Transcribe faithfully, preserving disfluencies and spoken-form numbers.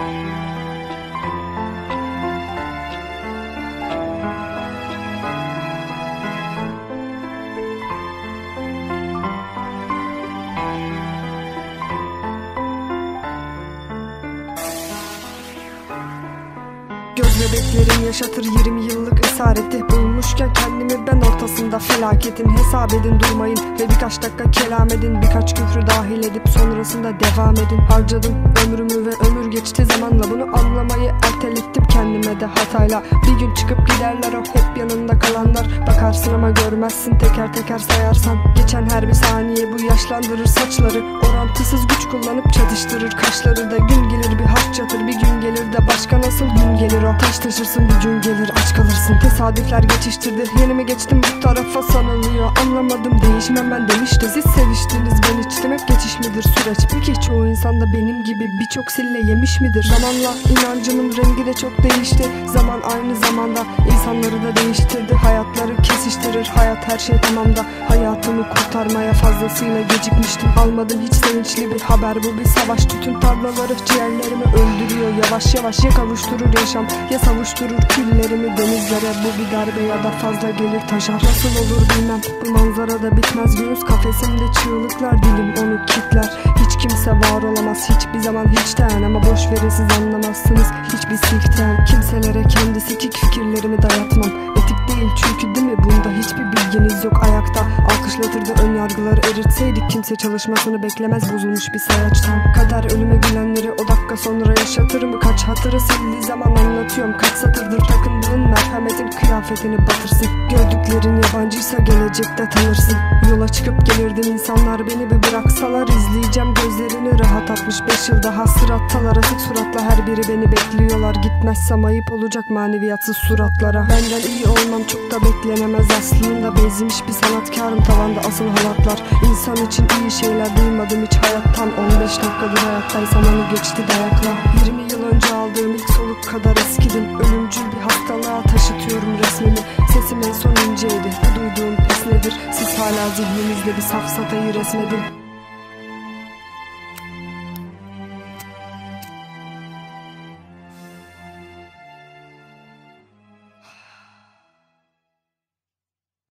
Göz bebeklerim yaşatır yirmi yıllık esareti. Bulmuşken kendimi ben ortasında felaketin. Hesap edin durmayın ve birkaç dakika kelam edin. Birkaç küfrü dahil edip sonrasında devam edin. Harcadım ömrümü ve ömür geçti zamanla. Bunu anlamayı ertelettim kendime de hatayla. Bir gün çıkıp giderler o hep yanında kalanlar. Bakarsın ama görmezsin teker teker sayarsan. Geçen her bir saniye bu yaşlandırır saçları. Orantısız güç kullanıp çatıştırır kaşları da. Gün gelir bir harç yatır, bir gün gelir de başka nasıl gün gelir o. Taş taşırsın bir gün gelir aç kalırsın. Tesadüfler geçiştirdi, yeni mi geçtim bu tarafa sanılıyor. Anlamadım değişmem ben demişti. Siz seviştiniz ben içtim, hep geçiş midir süreç? Peki çoğu insan da benim gibi birçok sille yemiş midir? Zamanla inancımın rengi de çok değişti. Zaman aynı zamanda insanları da değiştirdi. Hayatları kesiştirir, hayat her şey tamam da hayatımı kurtarmaya fazlasıyla gecikmiştim. Almadım hiç sevinçli bir haber, bu bir savaş. Tütün tarlaları ciğerlerimi öldürüyor yavaş yavaş. Ya kavuşturur yaşam ya savuşturur küllerimi denizlere. Bu bir darbe ya da fazla gelir taşar. Nasıl olur bilmem, bu manzara da bitmez. Göğüs kafesimde çığlıklar, dilim onu kitler. Hiç kimse var olamaz hiçbir zaman hiçten. Ama boş verin siz anlamazsınız hiçbir sikten. Kimselere kendi sikik fikirlerimi dayatmam. Etik değil çünkü değil mi bunda hiçbir bilginiz yok. Ayakta alkışlatırdı ön yargıları eritseydik. Kimse çalışmasını beklemez bozulmuş bir sayaçtan. Kader ölüme gülenleri o dakika sonra yaşatır mı? Kaç hatırı sildiği zaman anlatıyorum. Kaç satırdır takındığın merhametin kıyafetini batırsın. Gördüklerin yabancıysa gelecekte tanırsın. Yola çıkıp gelirdim insanlar beni bir bıraksalar. İzleyeceğim gözlerini rahat altmış beş yıl daha sırattalar. Asık suratla her biri beni bekliyorlar. Gitmezsem ayıp olacak maneviyatsız suratlara. Benden iyi olmam çok da beklenemez aslında. Bezmiş bir sanatkarım tavanda asıl halatlar. İnsan için iyi şeyler duymadım hiç hayattan. On beş dakikadır hayattaysam onu geçti dayakla. Yirmi yıl önce aldığım ilk soluk kadar eskidim. Ölümcül bir hastalığa taşıtıyorum resmimi. Sesim en son inceydi, bu duyduğum pes nedir? Siz hala zihninizde bir safsatayı resmedin.